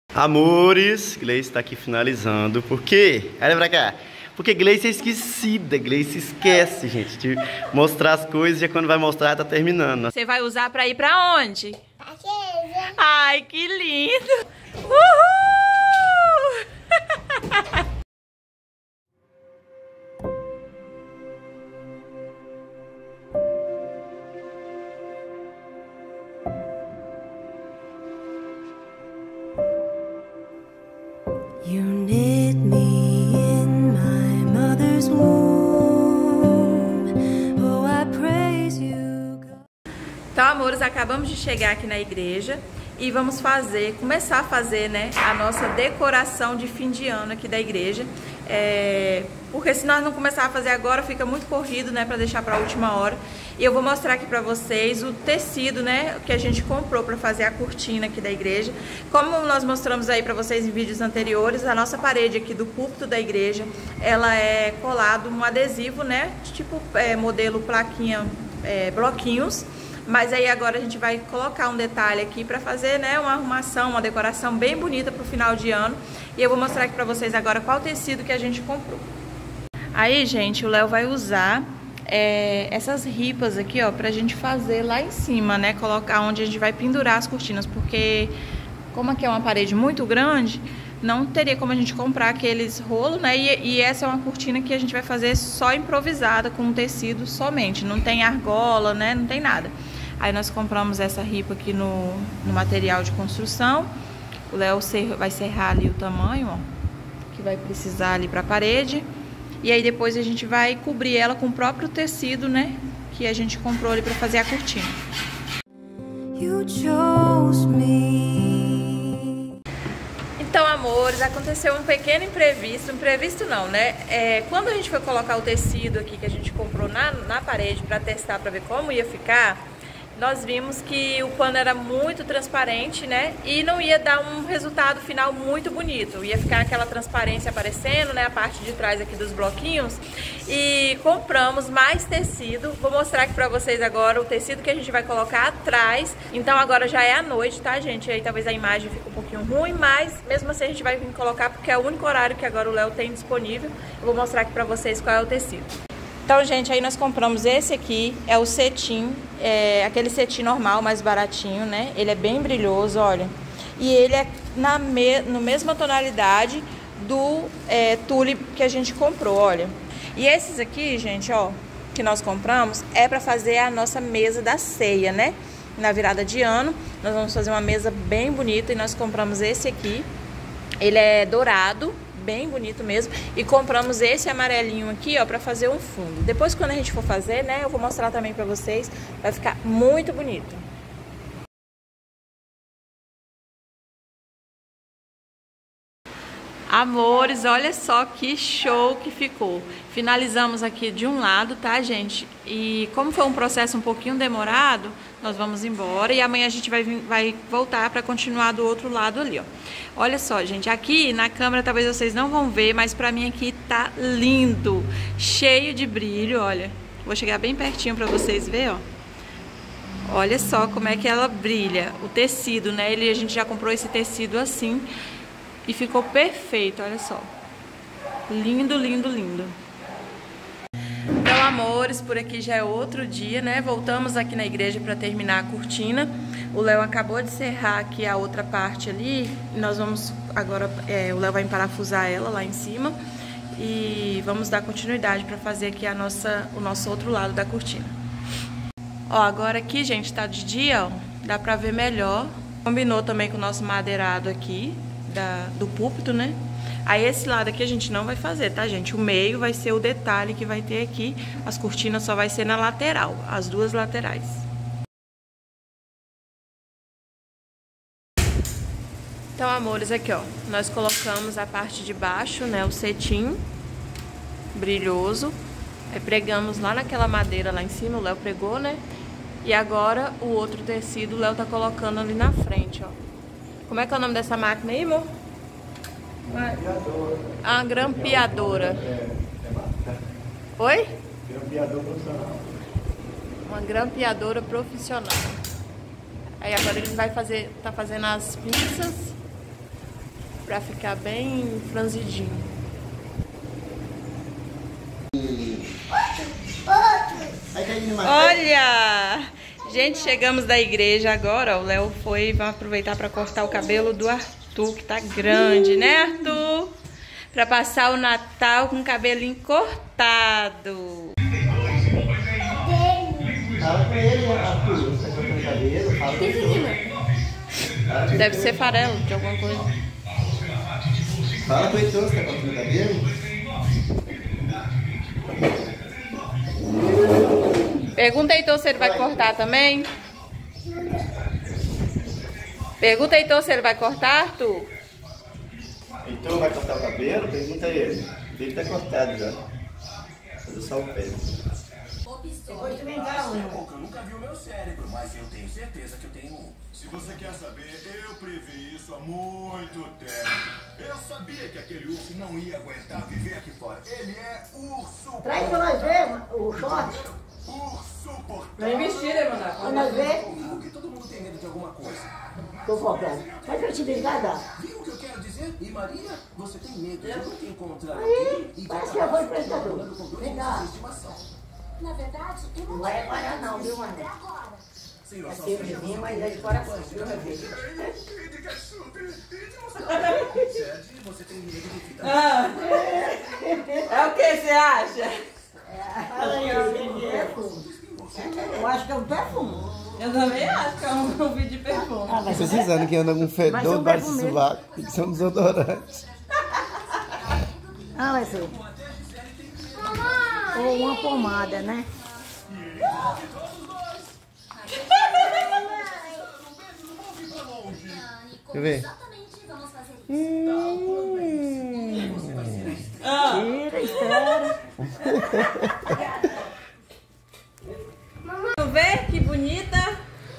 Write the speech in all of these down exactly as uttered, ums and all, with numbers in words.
Amores, Gleice está aqui finalizando. Por quê? Olha pra cá. Porque Gleice é esquecida. Gleice esquece, gente, de mostrar as coisas e quando vai mostrar tá terminando. Você vai usar pra ir pra onde? Pra casa. Ai, que lindo! Uhul! You knit me in my mother's womb. Oh, I praise you, God. Então, amores, acabamos de chegar aqui na igreja e vamos fazer, começar a fazer, né, a nossa decoração de fim de ano aqui da igreja. É, porque se nós não começar a fazer agora, fica muito corrido, né, para deixar para a última hora. E eu vou mostrar aqui para vocês o tecido, né, que a gente comprou para fazer a cortina aqui da igreja. Como nós mostramos aí para vocês em vídeos anteriores, a nossa parede aqui do púlpito da igreja, ela é colado um adesivo, né, tipo é, modelo plaquinha, é, bloquinhos. Mas aí agora a gente vai colocar um detalhe aqui para fazer, né, uma arrumação, uma decoração bem bonita para o final de ano. E eu vou mostrar aqui para vocês agora qual tecido que a gente comprou. Aí, gente, o Léo vai usar é, essas ripas aqui, ó, pra gente fazer lá em cima, né, colocar onde a gente vai pendurar as cortinas, porque como aqui é uma parede muito grande, não teria como a gente comprar aqueles rolos, né, e, e essa é uma cortina que a gente vai fazer só improvisada, com tecido somente, não tem argola, né, não tem nada. Aí nós compramos essa ripa aqui no, no material de construção. O Léo vai serrar ali o tamanho, ó, que vai precisar ali pra parede. E aí depois a gente vai cobrir ela com o próprio tecido, né, que a gente comprou ali pra fazer a cortina. You chose me. Então, amores, aconteceu um pequeno imprevisto, imprevisto não, né? É, quando a gente foi colocar o tecido aqui que a gente comprou na, na parede pra testar, pra ver como ia ficar, nós vimos que o pano era muito transparente, né? E não ia dar um resultado final muito bonito. Ia ficar aquela transparência aparecendo, né? A parte de trás aqui dos bloquinhos. E compramos mais tecido. Vou mostrar aqui pra vocês agora o tecido que a gente vai colocar atrás. Então agora já é à noite, tá, gente? Aí talvez a imagem fique um pouquinho ruim, mas mesmo assim a gente vai vir colocar porque é o único horário que agora o Léo tem disponível. Eu vou mostrar aqui pra vocês qual é o tecido. Então, gente, aí nós compramos esse aqui, é o cetim, é aquele cetim normal, mais baratinho, né? Ele é bem brilhoso, olha. E ele é na, me na mesma tonalidade do é, tule que a gente comprou, olha. E esses aqui, gente, ó, que nós compramos, é pra fazer a nossa mesa da ceia, né? Na virada de ano, nós vamos fazer uma mesa bem bonita e nós compramos esse aqui. Ele é dourado, bem bonito mesmo, e compramos esse amarelinho aqui, ó, pra fazer um fundo. Depois, quando a gente for fazer, né, eu vou mostrar também pra vocês, vai ficar muito bonito. Amores, olha só que show que ficou. Finalizamos aqui de um lado, tá, gente? E como foi um processo um pouquinho demorado, nós vamos embora e amanhã a gente vai, vai voltar para continuar do outro lado ali, ó. Olha só, gente, aqui na câmera talvez vocês não vão ver, mas pra mim aqui tá lindo, cheio de brilho, olha. Vou chegar bem pertinho pra vocês verem, ó. Olha só como é que ela brilha, o tecido, né? Ele, a gente já comprou esse tecido assim e ficou perfeito, olha só. Lindo, lindo, lindo. Então, amores, por aqui já é outro dia, né? Voltamos aqui na igreja para terminar a cortina. O Léo acabou de serrar aqui a outra parte ali. Nós vamos agora, é, o Léo vai emparafusar ela lá em cima. E vamos dar continuidade para fazer aqui a nossa, o nosso outro lado da cortina. Ó, agora aqui, gente, tá de dia, ó. Dá pra ver melhor. Combinou também com o nosso madeirado aqui, da, do púlpito, né? Aí esse lado aqui a gente não vai fazer, tá, gente? O meio vai ser o detalhe que vai ter aqui. As cortinas só vai ser na lateral, as duas laterais. Então, amores, aqui, ó, nós colocamos a parte de baixo, né, o cetim brilhoso. Aí pregamos lá naquela madeira lá em cima, o Léo pregou, né? E agora o outro tecido o Léo tá colocando ali na frente, ó. Como é que é o nome dessa máquina aí, amor? A grampeadora. Oi? Grampeador profissional. Uma grampeadora profissional. Aí agora ele vai fazer, tá fazendo as pinças pra ficar bem franzidinho. Olha! Gente, chegamos da igreja agora. O Léo foi, vai aproveitar para cortar o cabelo do Arthur, que tá grande, né, Arthur? Para passar o Natal com o cabelinho cortado. Fala com ele, Arthur. Você tá cortando cabelo? Fala com ele. Deve ser farelo de alguma coisa. Fala com ele, você tá cortando cabelo? Pergunta aí, Heitor, se ele vai cortar também. Pergunta aí, Heitor, se ele vai cortar, Arthur. Heitor vai cortar o cabelo? Pergunta a ele. Ele tá cortado já. Fazer só o pé. Eu nunca vi o meu cérebro, mas eu tenho certeza que eu tenho um. Se você quer saber, eu previ isso há muito tempo. Eu sabia que aquele urso não ia aguentar viver aqui fora. Ele é urso. Traz pra nós ver o short. Urso portátil. Vem vestir, né, Maná? Pra nós ver. Por que todo mundo tem medo de alguma coisa? Tô comprando. Faz pra te desgradar. Viu o que eu quero dizer? E Maria, você tem medo de nunca encontrar Aí, alguém e parece que eu vou emprestador. com dois Vem cá. de estimação. Na verdade, eu não Não vai reparar não, viu, até mano? agora. Sem É noção. simplesinho, mas é de coração, viu, meu filho? Sede, você tem medo de ficar. É o que você acha? Fala aí, ó, de perfume. Eu acho que é um perfume. Eu também acho que é um vídeo de perfume. Ah, vai ser Precisando que anda com Vai ser fedor um debaixo do perfume. sovaco. Tem que ser um desodorante. Ah, vai ser. Ou uma pomada, né? Deixa eu ver. Exatamente, vamos fazer isso. Tira, espera. Vamos ver que bonita.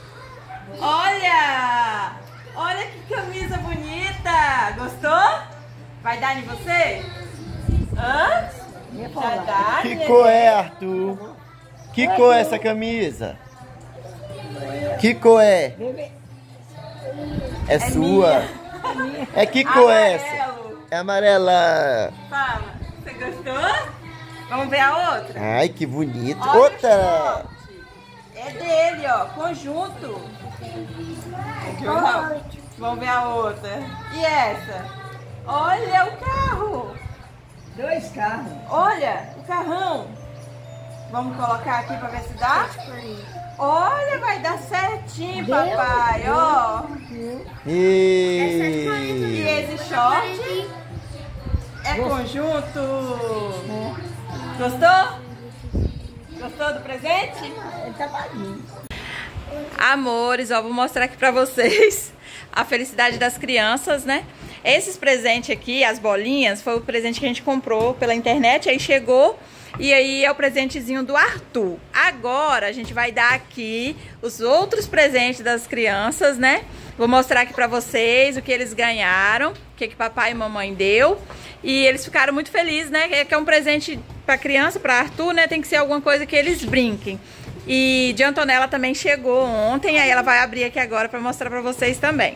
Olha! Olha que camisa bonita. Gostou? Vai dar em você? Hã? Ia Já falar. dá, Que neném? cor é, Arthur? Que cor é essa camisa? Que cor é? Bebê. É sua? É que cor é essa? Amarelo. É amarela. Fala, você gostou? Vamos ver a outra? Ai, que bonito. Olha o Outra! short. É dele, ó, conjunto. Aqui, ó. Vamos ver a outra. E essa? Olha o carro. Dois carros. Olha o carrão. Vamos colocar aqui pra ver se dá? Olha, vai dar certinho, Deu, papai, ó. E... E esse short é conjunto. Gostou? Gostou do presente? Ele tá paguinho. Amores, ó, vou mostrar aqui pra vocês a felicidade das crianças, né? Esses presentes aqui, as bolinhas, foi o presente que a gente comprou pela internet, aí chegou e aí é o presentezinho do Arthur. Agora a gente vai dar aqui os outros presentes das crianças, né? Vou mostrar aqui pra vocês o que eles ganharam, o que que papai e mamãe deu. E eles ficaram muito felizes, né? Que é um presente pra criança, pra Arthur, né? Tem que ser alguma coisa que eles brinquem. E de Antonella também chegou ontem, aí ela vai abrir aqui agora pra mostrar pra vocês também.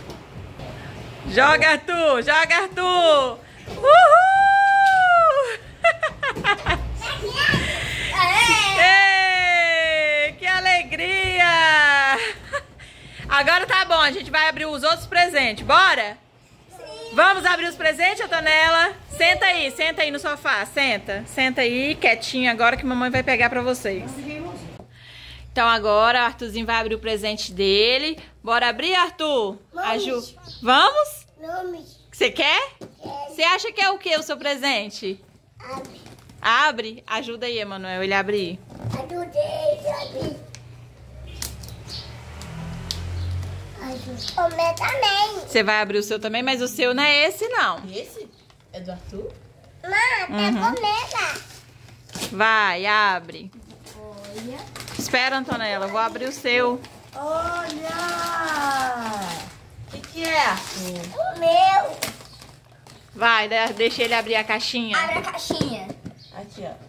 Joga, Arthur! Joga, Arthur! Uhul! Ei, que alegria! Agora tá bom, a gente vai abrir os outros presentes, bora? Sim. Vamos abrir os presentes, Antonella? Senta aí, senta aí no sofá, senta. Senta aí, quietinho agora que mamãe vai pegar pra vocês. Então agora o Arthurzinho vai abrir o presente dele. Bora abrir, Arthur? Aju... Vamos? Vamos. Você quer? Você acha que é o que o seu presente? Abre. Abre? Ajuda aí, Emanuel, ele abrir. Ajudei, abre. O meu também. Você vai abrir o seu também, mas o seu não é esse, não. Esse? É do Arthur? Mãe, tá Uhum. comendo. Vai, abre. Olha. Espera, Antonella, eu vou abrir o seu. Olha! O que, que é, Arthur? O meu. Vai, de- deixa ele abrir a caixinha. Abre a caixinha. Aqui, ó.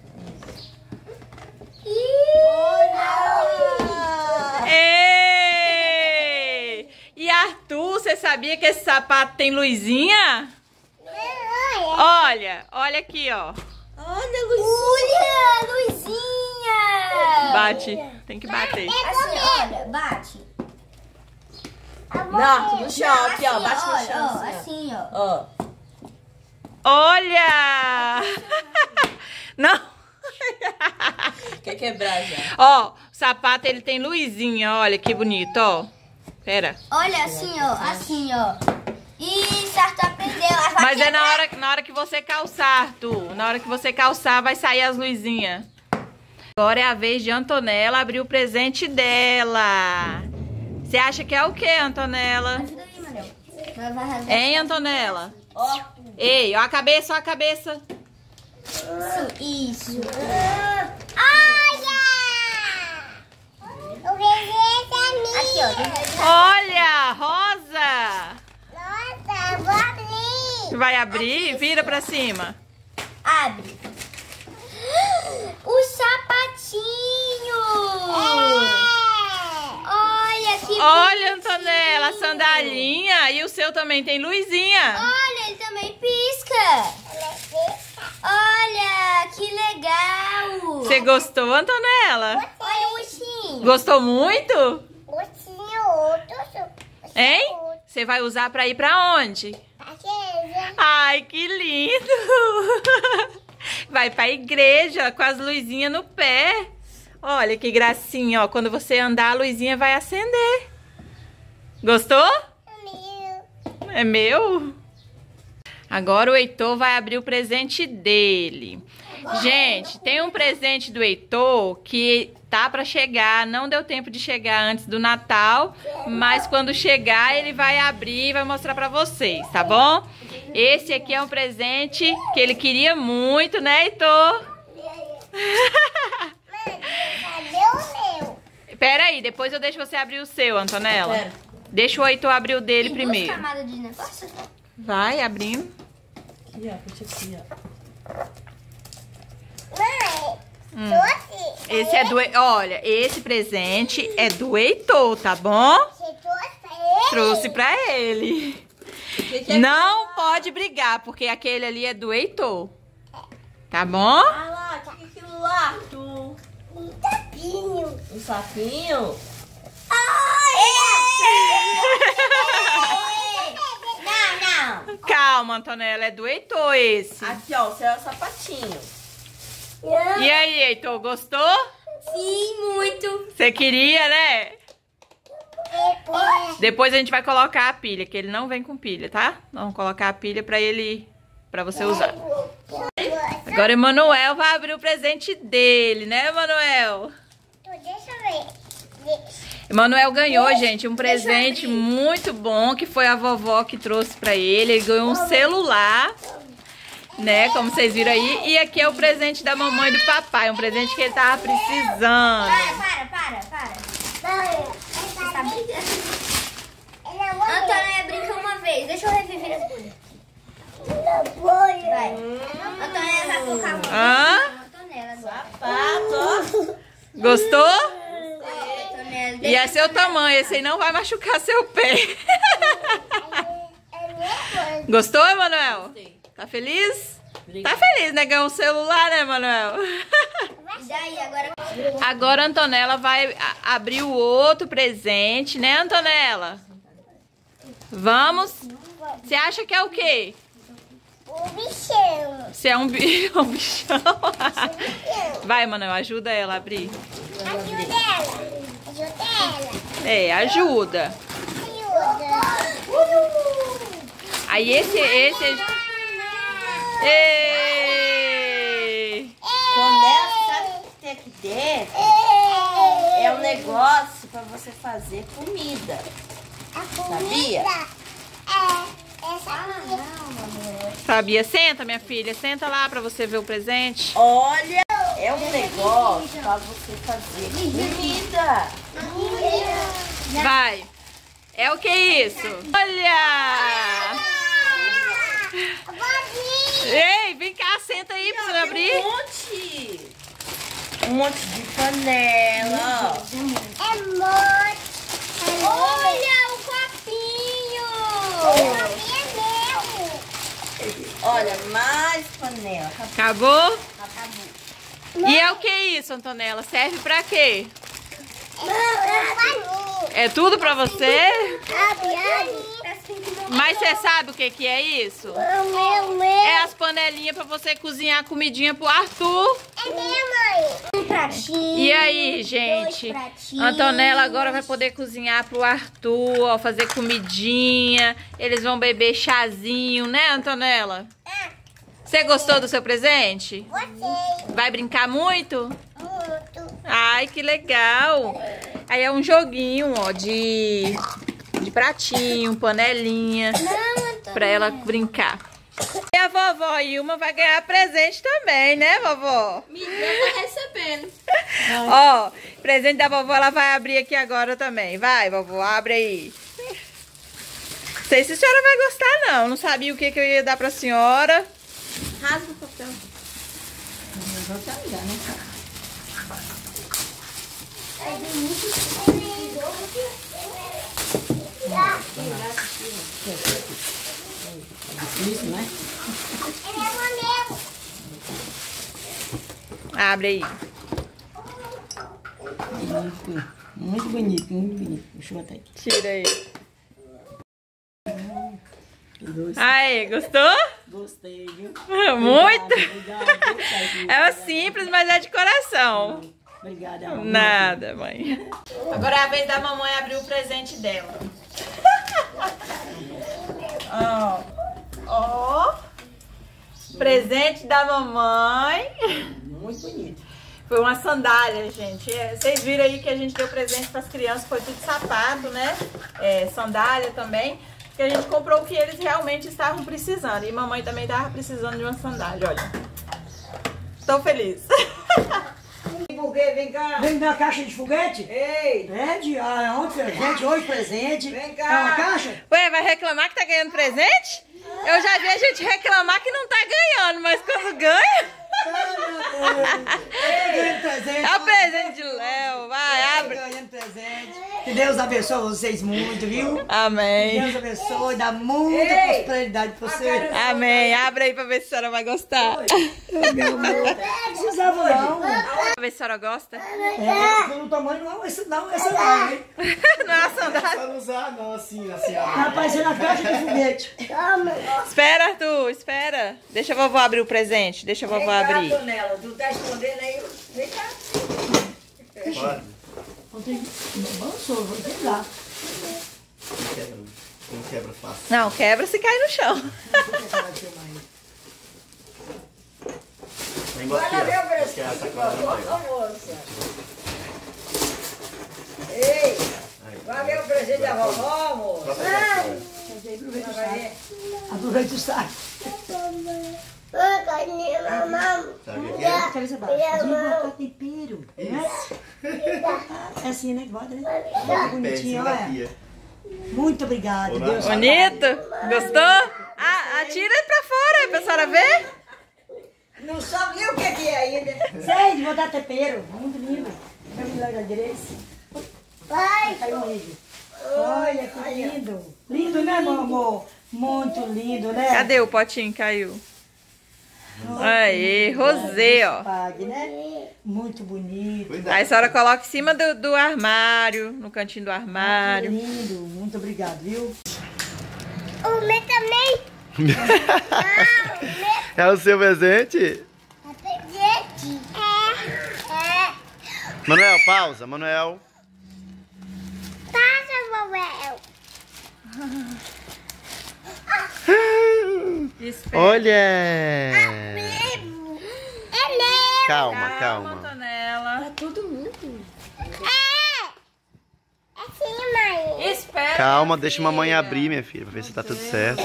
Olha. Ei! E Arthur, você você sabia que esse sapato tem luzinha? Olha, olha aqui, ó. Olha, Luzinha. Olha, luzinha. Bate, tem que bater. Assim, olha, bate. Não, no chão, aqui, ó. Assim, Bate no olha, chão, ó, assim, assim, ó. ó. Olha! Não! Quer quebrar já. Ó, o sapato ele tem luzinha, olha que bonito, ó. Pera. Olha assim, ó, assim, ó. Isso, Arthur aprendeu. Mas é na hora, na hora que você calçar, Arthur. Na hora que você calçar, vai sair as luzinhas. Agora é a vez de Antonella abrir o presente dela. Você acha que é o quê, Antonella? Ajuda aí, Manel. Hein, Antonella? Ó. Ei, ó a cabeça, ó a cabeça. Isso, isso. Olha! O presente é meu. Aqui, ó. Olha, rosa. Nossa, vou abrir. Vai abrir? Vira pra cima. Abre. O sapatinho. Olha que Olha, bonitinho. Antonella, a sandalinha. E o seu também tem luzinha. Olha, ele também pisca. Olha, que legal. Você gostou, Antonella? Olha o ursinho. Gostou muito? Ursinho, outro. Hein? Você vai usar pra ir pra onde? Ai, que lindo! Vai pra igreja com as luzinhas no pé. Olha que gracinha, ó. Quando você andar, a luzinha vai acender. Gostou? É meu? Agora o Heitor vai abrir o presente dele. Gente, tem um presente do Heitor que tá pra chegar. Não deu tempo de chegar antes do Natal, mas quando chegar ele vai abrir e vai mostrar pra vocês, tá bom? Esse aqui é um presente que ele queria muito, né, Heitor? Pera aí, depois eu deixo você abrir o seu, Antonella. Pera. Deixa o Heitor abrir o dele Tem primeiro. duas camadas de negócio. Vai, abrindo. Aqui, ó. Puxa aqui, ó. Hum. Esse é do... Olha, esse presente é do Heitor, tá bom? Trouxe pra ele. Que que é Não pode brigar, porque aquele ali é do Heitor. Tá bom? Ah lá, o que que é aquilo lá? Tu... Um sapinho? Não, não. Calma, Antonella, é do Heitor esse. Aqui, ó. O seu é o sapatinho. E aí, Heitor, gostou? Sim, muito. Você queria, né? Depois a gente vai colocar a pilha, que ele não vem com pilha, tá? Vamos colocar a pilha pra ele, pra você usar. Agora o Emanuel vai abrir o presente dele, né, Emanuel? Deixa eu ver. Emanuel ganhou, gente, um presente muito bom, que foi a vovó que trouxe pra ele. Ele ganhou um celular, né, como vocês viram aí. E aqui é o presente da mamãe e do papai, um presente que ele tava precisando. Para, para, para, para. Antônia, brinca uma vez. Deixa eu reviver as bolhas. Vai. Antônia vai colocar uma. Hã? Antônia agora. Sapato, Gostou? Antônia, E é seu tamanho, esse aí não vai machucar seu pé. Gostou, Emanuel? Gostei. Tá feliz? Obrigada. Tá feliz, né? Ganhou um celular, né, Emanuel? E daí, agora. Agora a Antonella vai a- abrir o outro presente, né, Antonella? Vamos? Você acha que é o quê? O bichão. Você é um, bi um bichão? Vai, Emanuel, ajuda ela a abrir. Ajuda ela. Ajuda ela. É, ajuda. Ajuda. Aí esse, esse... Ei! Conela, sabe o que tem aqui dentro? É um negócio pra você fazer comida. Sabia? É, essa aqui. Sabia? Senta, minha filha. Senta lá pra você ver o presente. Olha, é um negócio pra você fazer comida. Vai. É o que é isso? Olha! Ei, vem cá, senta aí pra você Um abrir. monte. Um monte de panela. É muito. Olha o copinho. Olha, mais panela. Acabou? Acabou. E é o que isso, Antonella? Serve pra quê? É tudo pra você? Mas você sabe o que que é isso? É as panelinhas pra você cozinhar comidinha pro Arthur. É minha mãe. Um pratinho. E aí, gente? Antonella agora vai poder cozinhar pro Arthur, ó, fazer comidinha. Eles vão beber chazinho, né, Antonella? Você gostou do seu presente? Gostei. Vai brincar muito? Muito. Ai, que legal. Aí é um joguinho, ó, de, de pratinho, panelinha, pra ela brincar. E a vovó Ilma vai ganhar presente também, né, vovó? Me deu, tá recebendo. Ó, presente da vovó ela vai abrir aqui agora também. Vai, vovó, abre aí. Não sei se a senhora vai gostar, não. Não sabia o que, que eu ia dar pra senhora. Rasga o papel. Difícil, né? Abre aí. Muito, muito bonito, muito bonito. Deixa eu botar aqui. Tira aí. Dois. Aí, gostou? Gostei, viu? Muito. Obrigada, obrigada. É simples, mas é de coração. Obrigada, amor. Nada, mãe. Agora é a vez da mamãe abrir o presente dela. Ó. Ó. Presente da mamãe. Muito bonito. Foi uma sandália, gente. É, vocês viram aí que a gente deu presente para as crianças, foi tudo sapato, né? É, sandália também. Porque a gente comprou o que eles realmente estavam precisando. E mamãe também estava precisando de uma sandália, olha. Estou feliz. Vem cá. Vem na caixa de foguete? Ei. Pede. Ah, ontem presente, hoje presente. Vem cá. É uma caixa? Ué, vai reclamar que tá ganhando presente? Eu já vi a gente reclamar que não tá ganhando, mas quando ganha... É o presente de Léo, vai, abre. Ganhando presente. Que Deus abençoe vocês muito, viu? Amém. Deus abençoe, dá muita prosperidade pra vocês. Amém. Abre aí pra ver se a senhora vai gostar. Meu amor. Precisava não. Pra ver se a senhora gosta. É, pelo tamanho não, esse não, essa não, hein? Não é uma sandália. Não usar não, assim, assim. Tá aparecendo na caixa de foguete. Espera, Arthur, espera. Deixa a vovó abrir o presente. Deixa a vovó abrir. Nela, tu tá escondendo aí? Vem cá. Pode. Ontem, avançou, vou pegar. Não quebra, não quebra fácil. Não, quebra se cai no chão. Vem igual aqui, ó. Aqui é a sacola maior. Ei, vai ver o presente da vovó, amor. Aproveita o saco. Sabe o que é? Quer ver se baixa? De botar tempero, né? É assim, né? Bota, né? Bota bonitinho, olha. Muito obrigada, Deus. Bonito? Gostou? Ah, atira pra fora pra senhora ver. Não sabe nem o que é ainda. Sei, de botar tempero. Muito lindo. Vai me largar direito. Vai. Caiu um vídeo. Olha que lindo. Lindo, né, meu amor? Muito lindo, né? Cadê o potinho? Caiu. Aí, rosé, ó. Pague, né? Muito bonito. Cuidado. Aí a senhora coloca em cima do, do armário, no cantinho do armário. Lindo. Muito obrigado, viu? O meu também. É o seu presente? Presente. É. É. Manuel, pausa, Manuel. Passa, Manuel. Olha! É meu. Calma, calma. Antonella. Tudo muito. É. É sim, mãe. Espera. Calma, minha deixa a mamãe filha. abrir, minha filha, pra ver se tá tudo certo.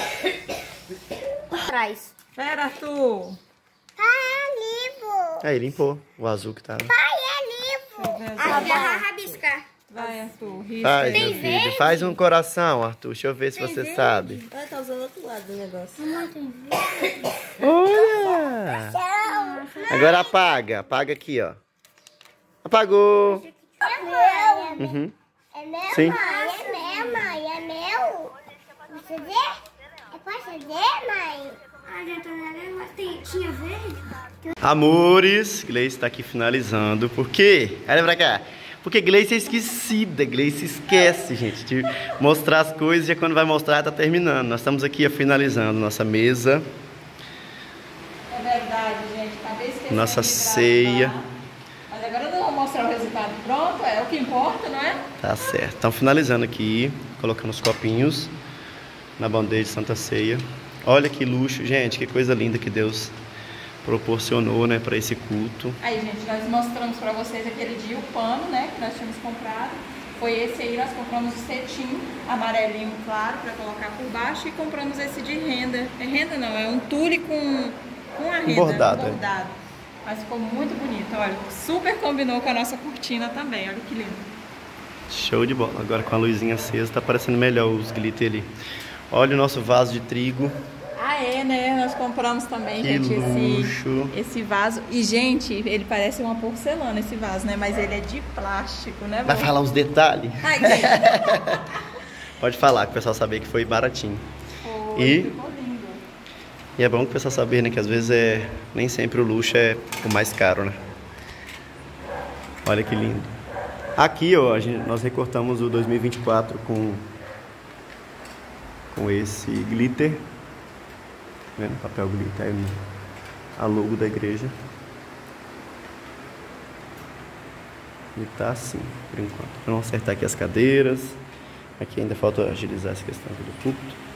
Traz. Espera, Arthur. Pai, é livro. Aí, limpou o azul que tá. Pai, é livro. Ah, vai rabiscar. Vai, Arthur. Risca Faz, aí. meu filho. Faz um coração, Arthur. Deixa eu ver se você sabe. Olha, tá usando outro lado do negócio. Olha! Agora apaga. Apaga aqui, ó. Apagou. É meu. Uhum. É meu, Sim. mãe. É meu, mãe. É meu. Você vê? Eu posso ver, mãe? Ah, já tô na mas tem, tinha verde? Amores, Gleice está aqui finalizando. Por quê? Olha pra cá. Porque Gleice é esquecida, Gleice esquece, gente, de mostrar as coisas e quando vai mostrar tá terminando. Nós estamos aqui finalizando nossa mesa. É verdade, gente. Acabei esquecendo. Nossa de ceia. gravar. Mas agora eu não vou mostrar o resultado pronto, é o que importa, não é? Tá certo. Estão finalizando aqui, colocando os copinhos na bandeja de Santa Ceia. Olha que luxo, gente, que coisa linda que Deus proporcionou, né, para esse culto. Aí, gente, nós mostramos para vocês aquele dia o pano, né, que nós tínhamos comprado. Foi esse aí, nós compramos o cetim amarelinho claro para colocar por baixo e compramos esse de renda. É renda não, é um tule com, com a renda, bordado, um bordado. Mas ficou muito bonito, olha, super combinou com a nossa cortina também, olha que lindo. Show de bola. Agora com a luzinha acesa tá parecendo melhor os glitter ali. Olha o nosso vaso de trigo. Ah, é, né? Nós compramos também, Que gente, luxo. esse, esse vaso. E, gente, ele parece uma porcelana, esse vaso, né? Mas ele é de plástico, né, Vai vô? falar os detalhes? Ai, que... Pode falar, que o pessoal saber que foi baratinho. Foi, E- ficou lindo. E é bom que o pessoal saber, né, que às vezes é nem sempre o luxo é o mais caro, né? Olha que lindo. Aqui, ó, a gente, nós recortamos o dois mil e vinte e quatro com com esse glitter. Tá vendo? Papel glitter, aí a logo da igreja. E tá assim, por enquanto. Vamos acertar aqui as cadeiras. Aqui ainda falta agilizar essa questão aqui do púlpito.